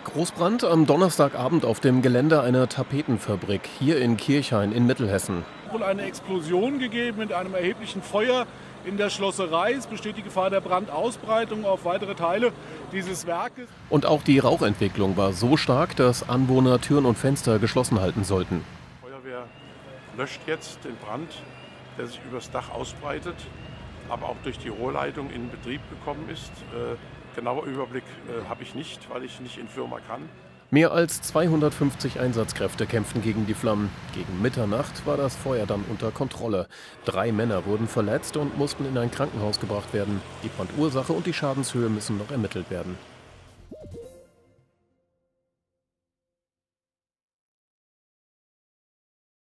Großbrand am Donnerstagabend auf dem Gelände einer Tapetenfabrik hier in Kirchhain in Mittelhessen. Wohl eine Explosion gegeben mit einem erheblichen Feuer in der Schlosserei. Es besteht die Gefahr der Brandausbreitung auf weitere Teile dieses Werkes. Und auch die Rauchentwicklung war so stark, dass Anwohner Türen und Fenster geschlossen halten sollten. Die Feuerwehr löscht jetzt den Brand, der sich übers Dach ausbreitet, aber auch durch die Rohrleitung in Betrieb gekommen ist. Genauer Überblick habe ich nicht, weil ich nicht in Firma kann. Mehr als 250 Einsatzkräfte kämpften gegen die Flammen. Gegen Mitternacht war das Feuer dann unter Kontrolle. 3 Männer wurden verletzt und mussten in ein Krankenhaus gebracht werden. Die Brandursache und die Schadenshöhe müssen noch ermittelt werden.